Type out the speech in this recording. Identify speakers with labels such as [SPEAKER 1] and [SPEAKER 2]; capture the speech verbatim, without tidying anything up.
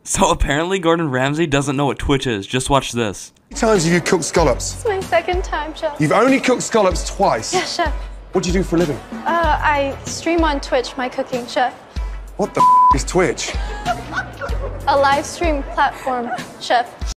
[SPEAKER 1] So apparently Gordon Ramsay doesn't know what Twitch is. Just watch this.
[SPEAKER 2] How many times have you cooked scallops?
[SPEAKER 3] It's my second time, chef.
[SPEAKER 2] You've only cooked scallops twice?
[SPEAKER 3] Yeah, chef.
[SPEAKER 2] What do you do for a living?
[SPEAKER 3] Uh, I stream on Twitch my cooking, chef.
[SPEAKER 2] What the f is Twitch?
[SPEAKER 3] A live stream platform, chef.